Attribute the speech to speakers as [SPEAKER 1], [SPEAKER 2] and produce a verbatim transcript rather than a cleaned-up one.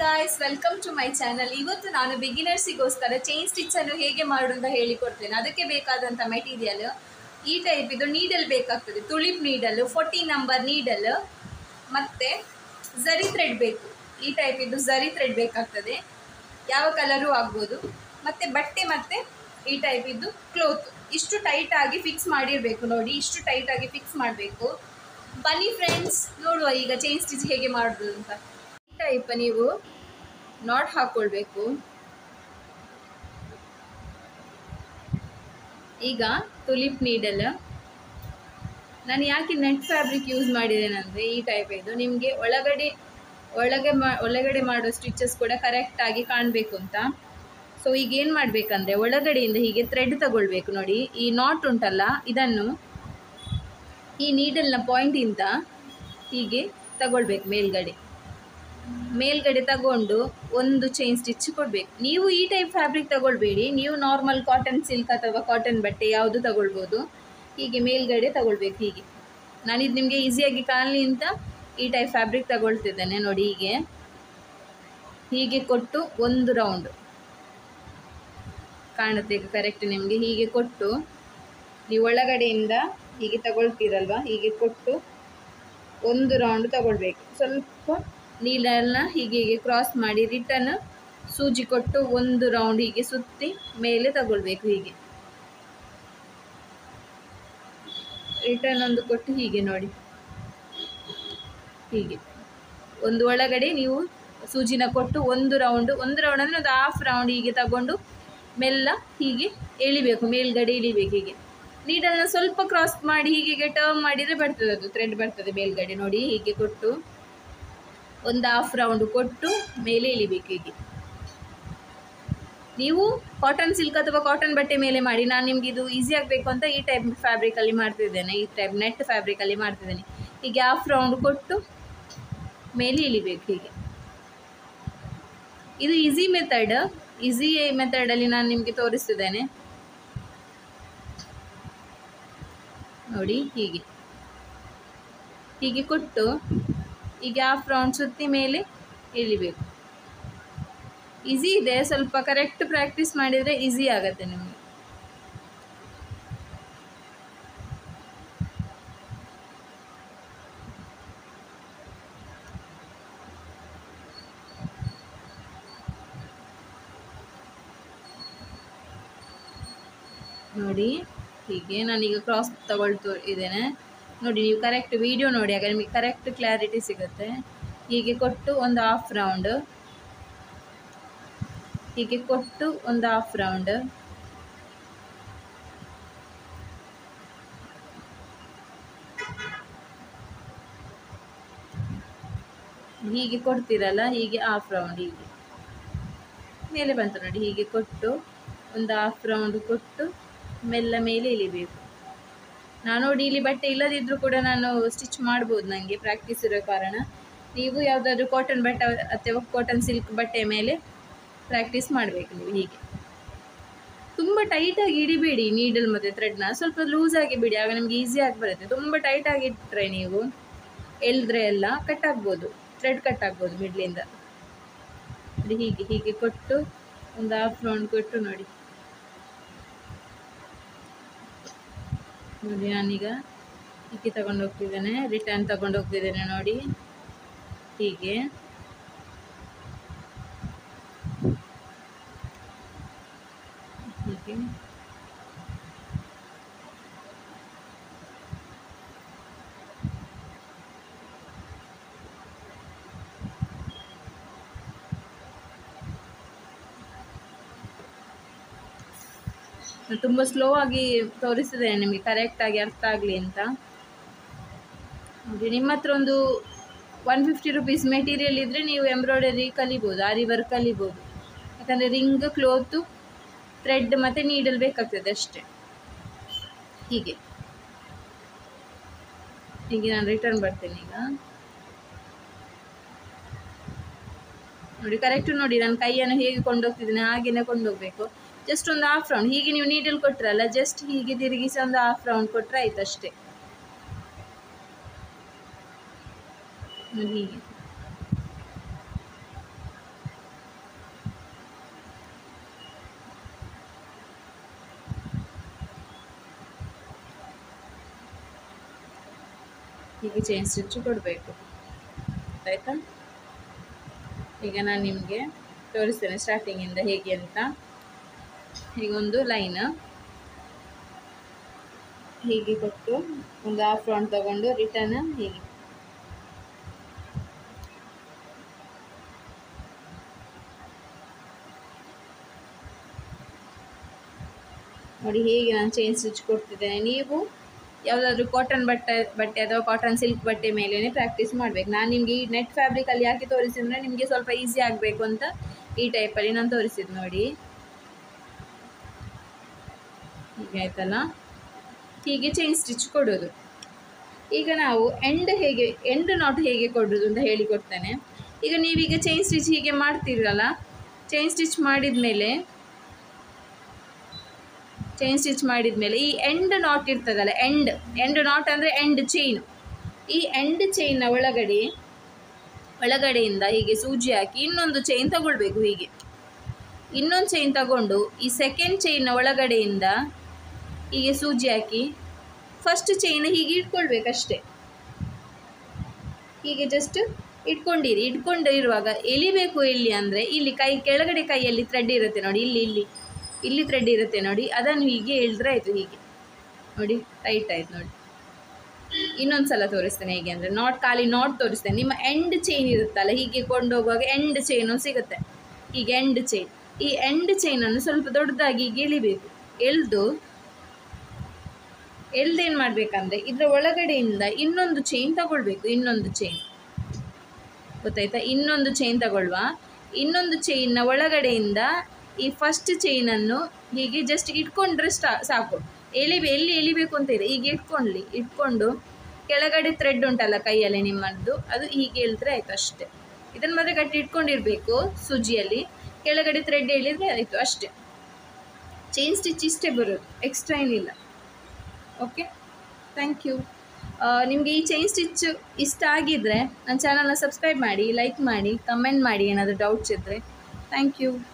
[SPEAKER 1] Guys, welcome to my channel. ಇವತ್ತು ನಾನು ಬಿಗಿನರ್ಸಿಗೋಸ್ಕರ chain ಸ್ಟಿಚ್ಚನ್ನು ಹೇಗೆ ಮಾಡೋದು ಅಂತ ಹೇಳಿಕೊಡ್ತೇನೆ. ಅದಕ್ಕೆ ಬೇಕಾದಂಥ ಮೆಟೀರಿಯಲ್ ಈ ಟೈಪ್ ಇದು ನೀಡಲ್ ಬೇಕಾಗ್ತದೆ. Tulip needle, fourteen number needle, ಮತ್ತು ಝರಿ ಥ್ರೆಡ್ ಬೇಕು. ಈ ಟೈಪ್ ಇದು ಝರಿ ಥ್ರೆಡ್ ಬೇಕಾಗ್ತದೆ, ಯಾವ ಕಲರೂ ಆಗ್ಬೋದು. ಮತ್ತು ಬಟ್ಟೆ ಮತ್ತು ಈ ಟೈಪ್ ಇದು ಕ್ಲೋತ್. ಇಷ್ಟು ಟೈಟಾಗಿ ಫಿಕ್ಸ್ ಮಾಡಿರಬೇಕು. ನೋಡಿ, ಇಷ್ಟು ಟೈಟಾಗಿ ಫಿಕ್ಸ್ ಮಾಡಬೇಕು. ಬನ್ನಿ ಫ್ರೆಂಡ್ಸ್, ನೋಡುವ ಈಗ ಚೈನ್ ಸ್ಟಿಚ್ ಹೇಗೆ ಮಾಡೋದು ಅಂತ. ಈ ಟೈಪ್ ನೀವು ನಾಟ್ ಹಾಕ್ಕೊಳ್ಬೇಕು. ಈಗ ತುಲಿಪ್ ನೀಡಲ್ ನಾನು ಯಾಕೆ ನೆಟ್ ಫ್ಯಾಬ್ರಿಕ್ ಯೂಸ್ ಮಾಡಿದ್ದೇನೆಂದರೆ, ಈ ಟೈಪ್ ಇದು ನಿಮಗೆ ಒಳಗಡೆ ಒಳಗೆ ಮಾ ಒಳಗಡೆ ಮಾಡೋ ಸ್ಟಿಚಸ್ ಕೂಡ ಕರೆಕ್ಟಾಗಿ ಕಾಣಬೇಕು ಅಂತ. ಸೊ ಈಗ ಏನು ಮಾಡಬೇಕಂದ್ರೆ, ಒಳಗಡೆಯಿಂದ ಹೀಗೆ ಥ್ರೆಡ್ ತಗೊಳ್ಬೇಕು. ನೋಡಿ, ಈ ನಾಟ್ ಉಂಟಲ್ಲ, ಇದನ್ನು ಈ ನೀಡಲ್ನ ಪಾಯಿಂಟಿಂದ ಹೀಗೆ ತಗೊಳ್ಬೇಕು. ಮೇಲ್ಗಡೆ ಮೇಲ್ಗಡೆ ತಗೊಂಡು ಒಂದು ಚೈನ್ ಸ್ಟಿಚ್ ಕೊಡಬೇಕು. ನೀವು ಈ ಟೈಪ್ ಫ್ಯಾಬ್ರಿಕ್ ತಗೊಳ್ಬೇಡಿ, ನೀವು ನಾರ್ಮಲ್ ಕಾಟನ್ ಸಿಲ್ಕ್ ಅಥವಾ ಕಾಟನ್ ಬಟ್ಟೆ ಯಾವುದು ತಗೊಳ್ಬೋದು. ಹೀಗೆ ಮೇಲ್ಗಡೆ ತಗೊಳ್ಬೇಕು. ಹೀಗೆ ನಾನಿದು ನಿಮಗೆ ಈಸಿಯಾಗಿ ಕಾಣಲಿ ಅಂತ ಈ ಟೈಪ್ ಫ್ಯಾಬ್ರಿಕ್ ತಗೊಳ್ತಿದ್ದೇನೆ. ನೋಡಿ, ಹೀಗೆ ಹೀಗೆ ಕೊಟ್ಟು ಒಂದು ರೌಂಡ್ ಕಾಣುತ್ತೆ ಈಗ ಕರೆಕ್ಟ್ ನಿಮಗೆ. ಹೀಗೆ ಕೊಟ್ಟು ನೀವು ಒಳಗಡೆಯಿಂದ ಹೀಗೆ ತಗೊಳ್ತೀರಲ್ವ, ಹೀಗೆ ಕೊಟ್ಟು ಒಂದು ರೌಂಡ್ ತಗೊಳ್ಬೇಕು. ಸ್ವಲ್ಪ ನೀಡಲ್ನ ಹೀಗೆ ಹೀಗೆ ಕ್ರಾಸ್ ಮಾಡಿ ರಿಟರ್ನ್ ಸೂಜಿ ಕೊಟ್ಟು ಒಂದು ರೌಂಡ್ ಹೀಗೆ ಸುತ್ತಿ ಮೇಲೆ ತಗೊಳ್ಬೇಕು. ಹೀಗೆ ರಿಟರ್ನ್ ಒಂದು ಕೊಟ್ಟು ಹೀಗೆ ನೋಡಿ, ಹೀಗೆ ಒಂದು ಒಳಗಡೆ ನೀವು ಸೂಜಿನ ಕೊಟ್ಟು ಒಂದು ರೌಂಡ್ ಒಂದು ರೌಂಡ್ ಅಂದರೆ ಒಂದು ಹಾಫ್ ರೌಂಡ್ ಹೀಗೆ ತಗೊಂಡು ಮೆಲ್ಲ ಹೀಗೆ ಎಳಿಬೇಕು, ಮೇಲ್ಗಡೆ ಇಳಿಬೇಕು. ಹೀಗೆ ನೀಡಲ್ನ ಸ್ವಲ್ಪ ಕ್ರಾಸ್ ಮಾಡಿ ಹೀಗೆ ಟರ್ನ್ ಮಾಡಿದರೆ ಬರ್ತದೆ, ಅದು ಥ್ರೆಡ್ ಬರ್ತದೆ ಮೇಲ್ಗಡೆ. ನೋಡಿ, ಹೀಗೆ ಕೊಟ್ಟು ಒಂದು ಹಾಫ್ ರೌಂಡ್ ಕೊಟ್ಟು ಮೇಲೆ ಇಳಿಬೇಕು. ಹೀಗೆ ನೀವು ಕಾಟನ್ ಸಿಲ್ಕ್ ಅಥವಾ ಕಾಟನ್ ಬಟ್ಟೆ ಮೇಲೆ ಮಾಡಿ. ನಾನು ನಿಮ್ಗೆ ಇದು ಈಸಿ ಆಗಬೇಕು ಅಂತ ಈ ಟೈಪ್ ಫ್ಯಾಬ್ರಿಕಲ್ಲಿ ಮಾಡ್ತಿದ್ದೇನೆ, ಈ ಟೈಪ್ ನೆಟ್ ಫ್ಯಾಬ್ರಿಕಲ್ಲಿ ಮಾಡ್ತಿದ್ದೇನೆ. ಹೀಗೆ ಹಾಫ್ ರೌಂಡ್ ಕೊಟ್ಟು ಮೇಲೆ ಇಳಿಬೇಕು. ಹೀಗೆ ಇದು ಈಸಿ ಮೆಥಡ್. ಈಸಿ ಮೆಥಡಲ್ಲಿ ನಾನು ನಿಮಗೆ ತೋರಿಸ್ತಿದ್ದೇನೆ. ನೋಡಿ, ಹೀಗೆ ಹೀಗೆ ಕೊಟ್ಟು ಹೀಗೆ ಹಾಫ್ ರೌಂಡ್ ಸುತ್ತಿ ಮೇಲೆ ಇಳಿಬೇಕು. ಈಸಿ ಇದೆ, ಸ್ವಲ್ಪ ಕರೆಕ್ಟ್ ಪ್ರಾಕ್ಟೀಸ್ ಮಾಡಿದರೆ ಈಸಿ ಆಗುತ್ತೆ ನಿಮಗೆ. ನೋಡಿ, ಹೀಗೆ ನಾನೀಗ ಕ್ರಾಸ್ ತಗೊಳ್ತು ಇದ್ದೇನೆ. ನೋಡಿ, ನೀವು ಕರೆಕ್ಟ್ ವಿಡಿಯೋ ನೋಡಿ, ಆಗ ನಿಮಗೆ ಕರೆಕ್ಟ್ ಕ್ಲಾರಿಟಿ ಸಿಗುತ್ತೆ. ಹೀಗೆ ಕೊಟ್ಟು ಒಂದು ಹಾಫ್ ರೌಂಡ್, ಹೀಗೆ ಕೊಟ್ಟು ಒಂದು ಹಾಫ್ ರೌಂಡ್, ಹೀಗೆ ಕೊಡ್ತೀರಲ್ಲ, ಹೀಗೆ ಹಾಫ್ ರೌಂಡ್ ಹೀಗೆ ಮೇಲೆ ಬಂತು. ನೋಡಿ, ಹೀಗೆ ಕೊಟ್ಟು ಒಂದು ಹಾಫ್ ರೌಂಡ್ ಕೊಟ್ಟು ಮೆಲ್ಲ ಮೇಲೆ ಇಳಿಬೇಕು. ನಾನು ನೋಡಿ, ಇಲ್ಲಿ ಬಟ್ಟೆ ಇಲ್ಲದಿದ್ದರೂ ಕೂಡ ನಾನು ಸ್ಟಿಚ್ ಮಾಡ್ಬೋದು, ನನಗೆ ಪ್ರಾಕ್ಟೀಸ್ ಇರೋ ಕಾರಣ. ನೀವು ಯಾವುದಾದ್ರೂ ಕಾಟನ್ ಬಟ್ಟೆ ಅಥವಾ ಕಾಟನ್ ಸಿಲ್ಕ್ ಬಟ್ಟೆ ಮೇಲೆ ಪ್ರಾಕ್ಟೀಸ್ ಮಾಡಬೇಕು ನೀವು. ಹೀಗೆ ತುಂಬ ಟೈಟಾಗಿ ಹಿಡಿಬೇಡಿ ನೀಡಲ್ ಮತ್ತು ಥ್ರೆಡ್ನ, ಸ್ವಲ್ಪ ಲೂಸಾಗಿ ಬಿಡಿ, ಆಗ ನಿಮಗೆ ಈಸಿಯಾಗಿ ಬರುತ್ತೆ. ತುಂಬ ಟೈಟಾಗಿ ಇಟ್ಟರೆ ನೀವು ಎಳೆದ್ರೆ ಎಲ್ಲ ಕಟ್ ಆಗ್ಬೋದು, ಥ್ರೆಡ್ ಕಟ್ ಆಗ್ಬೋದು ಮಿಡ್ಲಿಂದ. ನೋಡಿ, ಹೀಗೆ ಹೀಗೆ ಕೊಟ್ಟು ಒಂದು ಹಾಫ್ ರೌಂಡ್ ಕೊಟ್ಟು ನೋಡಿ. ನೋಡಿ, ನಾನೀಗ ಹೀಗೆ ತಗೊಂಡು ಹೋಗ್ತಿದ್ದೇನೆ, ರಿಟರ್ನ್ ತಗೊಂಡು ಹೋಗ್ತಿದ್ದೇನೆ. ನೋಡಿ, ಹೀಗೆ ಹೀಗೆ ತುಂಬ ಸ್ಲೋ ಆಗಿ ತೋರಿಸಿದ್ದೇನೆ ನಿಮಗೆ ಕರೆಕ್ಟಾಗಿ ಅರ್ಥ ಆಗಲಿ ಅಂತ. ನೋಡಿ, ನಿಮ್ಮ ಹತ್ರ ಒಂದು ಒನ್ ಫಿಫ್ಟಿ ರುಪೀಸ್ ಮೆಟೀರಿಯಲ್ ಇದ್ದರೆ ನೀವು ಎಂಬ್ರಾಯ್ಡರಿ ಕಲಿಬೋದು, ಆರಿ ವರ್ಕ್ ಕಲಿಬೋದು. ಯಾಕಂದರೆ ರಿಂಗ್, ಕ್ಲೋತು, ಥ್ರೆಡ್ ಮತ್ತು ನೀಡಲ್ ಬೇಕಾಗ್ತದೆ ಅಷ್ಟೇ. ಹೀಗೆ ಹೀಗೆ ನಾನು ರಿಟರ್ನ್ ಬರ್ತೇನೆ ಈಗ. ನೋಡಿ, ಕರೆಕ್ಟು ನೋಡಿ, ನಾನು ಕೈಯನ್ನು ಹೇಗೆ ಕೊಂಡೋಗ್ತಿದ್ದೇನೆ ಹಾಗೆಯೇ ಕೊಂಡೋಗಬೇಕು. ಜಸ್ಟ್ ಒಂದು ಹಾಫ್ ರೌಂಡ್ ಹೀಗೆ ನೀವು ನೀಡಲ್ ಕೊಟ್ಟರಲ್ಲ, ಜಸ್ಟ್ ಹೀಗೆ ತಿರುಗಿಸಿ ಒಂದು ಹಾಫ್ ರೌಂಡ್ ಕೊಟ್ಟರೆ ಆಯ್ತು ಅಷ್ಟೇ. ಹೀಗೆ ಹೀಗೆ ಚೈನ್ ಸ್ಟಿಚ್ ಕೊಡಬೇಕು, ಆಯಿತಾ. ಈಗ ನಾನು ನಿಮಗೆ ತೋರಿಸ್ತೇನೆ ಸ್ಟಾರ್ಟಿಂಗಿಂದ ಹೇಗೆ ಅಂತ. ಹೀಗೊಂದು ಲೈನ್ ಹೀಗೆ ಕೊಟ್ಟು ಒಂದು ಹಾಫ್ ರೌಂಡ್ ತಗೊಂಡು ರಿಟರ್ನ್ ಹೀಗೆ ನೋಡಿ, ಹೇಗೆ ನಾನು ಚೈನ್ ಸ್ಟಿಚ್ ಕೊಡ್ತಿದ್ದೇನೆ. ನೀವು ಯಾವುದಾದ್ರೂ ಕಾಟನ್ ಬಟ್ಟೆ ಬಟ್ಟೆ ಅಥವಾ ಕಾಟನ್ ಸಿಲ್ಕ್ ಬಟ್ಟೆ ಮೇಲೇ ಪ್ರಾಕ್ಟೀಸ್ ಮಾಡಬೇಕು. ನಾನು ನಿಮಗೆ ಈ ನೆಟ್ ಫ್ಯಾಬ್ರಿಕಲ್ಲಿ ಯಾಕೆ ತೋರಿಸಿದ್ರೆ ನಿಮಗೆ ಸ್ವಲ್ಪ ಈಸಿ ಆಗಬೇಕು ಅಂತ ಈ ಟೈಪಲ್ಲಿ ನಾನು ತೋರಿಸಿದ್ದು. ನೋಡಿ ಹೀಗೆ ಆಯ್ತಲ್ಲ, ಹೀಗೆ ಚೈನ್ ಸ್ಟಿಚ್ ಕೊಡೋದು. ಈಗ ನಾವು ಎಂಡ್ ಹೇಗೆ ಎಂಡ್ ನಾಟ್ ಹೇಗೆ ಕೊಡೋದು ಅಂತ ಹೇಳಿಕೊಡ್ತೇನೆ. ಈಗ ನೀವೀಗ ಚೈನ್ ಸ್ಟಿಚ್ ಹೀಗೆ ಮಾಡ್ತೀರಲ್ಲ, ಚೈನ್ ಸ್ಟಿಚ್ ಮಾಡಿದ ಮೇಲೆ ಚೈನ್ ಸ್ಟಿಚ್ ಮಾಡಿದ ಮೇಲೆ ಈ ಎಂಡ್ ನಾಟ್ ಇರ್ತದಲ್ಲ, ಎಂಡ್ ಎಂಡ್ ನಾಟ್ ಅಂದರೆ ಎಂಡ್ ಚೈನ್. ಈ ಎಂಡ್ ಚೈನ್ನ ಒಳಗಡೆ ಒಳಗಡೆಯಿಂದ ಹೀಗೆ ಸೂಜಿ ಹಾಕಿ ಇನ್ನೊಂದು ಚೈನ್ ತಗೊಳ್ಬೇಕು. ಹೀಗೆ ಇನ್ನೊಂದು ಚೈನ್ ತಗೊಂಡು ಈ ಸೆಕೆಂಡ್ ಚೈನ್ನ ಒಳಗಡೆಯಿಂದ ಹೀಗೆ ಸೂಜಿ ಹಾಕಿ ಫಸ್ಟ್ ಚೈನ್ ಹೀಗೆ ಇಟ್ಕೊಳ್ಬೇಕಷ್ಟೆ. ಹೀಗೆ ಜಸ್ಟ್ ಇಟ್ಕೊಂಡಿರಿ. ಇಟ್ಕೊಂಡು ಇರುವಾಗ ಎಳಿಬೇಕು ಎಲ್ಲಿ ಅಂದರೆ ಇಲ್ಲಿ ಕೈ ಕೆಳಗಡೆ ಕೈಯಲ್ಲಿ ಥ್ರೆಡ್ ಇರುತ್ತೆ ನೋಡಿ, ಇಲ್ಲಿ ಇಲ್ಲಿ ಇಲ್ಲಿ ಥ್ರೆಡ್ ಇರುತ್ತೆ ನೋಡಿ, ಅದನ್ನು ಹೀಗೆ ಎಳೆದ್ರೆ ಆಯಿತು. ಹೀಗೆ ನೋಡಿ ಟೈಟ್ ಆಯ್ತು ನೋಡಿ. ಇನ್ನೊಂದು ಸಲ ತೋರಿಸ್ತೇನೆ ಹೇಗೆ ಅಂದರೆ, ನಾಟ್ ಖಾಲಿ ನಾಟ್ ತೋರಿಸ್ತೇನೆ. ನಿಮ್ಮ ಎಂಡ್ ಚೈನ್ ಇರುತ್ತಲ್ಲ, ಹೀಗೆ ಕೊಂಡೋಗುವಾಗ ಎಂಡ್ ಚೈನು ಸಿಗುತ್ತೆ. ಹೀಗೆ ಎಂಡ್ ಚೈನ್, ಈ ಎಂಡ್ ಚೈನನ್ನು ಸ್ವಲ್ಪ ದೊಡ್ಡದಾಗಿ ಹೀಗೆ ಎಳಿಬೇಕು. ಎಳೆದು ಎಳ್ದೇನು ಮಾಡಬೇಕಂದ್ರೆ ಇದರ ಒಳಗಡೆಯಿಂದ ಇನ್ನೊಂದು ಚೈನ್ ತಗೊಳ್ಬೇಕು. ಇನ್ನೊಂದು ಚೈನ್ ಗೊತ್ತಾಯ್ತಾ? ಇನ್ನೊಂದು ಚೈನ್ ತಗೊಳ್ಳುವ. ಇನ್ನೊಂದು ಚೈನ್ನ ಒಳಗಡೆಯಿಂದ ಈ ಫಸ್ಟ್ ಚೈನನ್ನು ಹೀಗೆ ಜಸ್ಟ್ ಇಟ್ಕೊಂಡ್ರೆ ಸ್ಟಾ ಸಾಕು. ಎಳಿ ಎಲ್ಲಿ ಎಳಿಬೇಕು ಅಂತ ಇದೆ, ಹೀಗೆ ಇಟ್ಕೊಳ್ಳಿ. ಇಟ್ಕೊಂಡು ಕೆಳಗಡೆ ಥ್ರೆಡ್ ಉಂಟಲ್ಲ ಕೈಯಲ್ಲಿ ನಿಮ್ಮದ್ದು, ಅದು ಹೀಗೆ ಎಳಿದ್ರೆ ಆಯಿತು ಅಷ್ಟೇ. ಇದನ್ನು ಮತ್ತೆ ಗಟ್ಟಿ ಇಟ್ಕೊಂಡಿರಬೇಕು ಸೂಜಿಯಲ್ಲಿ. ಕೆಳಗಡೆ ಥ್ರೆಡ್ ಎಳಿದ್ರೆ ಆಯಿತು ಅಷ್ಟೇ. ಚೈನ್ ಸ್ಟಿಚ್ ಇಷ್ಟೇ ಬರೋದು, ಎಕ್ಸ್ಟ್ರಾ ಏನಿಲ್ಲ. Okay, thank you. ನಿಮಗೆ ಈ ಚೈನ್ ಸ್ಟಿಚ್ ಇಷ್ಟ ಆಗಿದ್ದರೆ ನನ್ನ ಚಾನಲ್ನ ಸಬ್ಸ್ಕ್ರೈಬ್ ಮಾಡಿ, ಲೈಕ್ ಮಾಡಿ, ಕಮೆಂಟ್ ಮಾಡಿ ಏನಾದರೂ ಡೌಟ್ಸ್ ಇದ್ದರೆ. Thank you.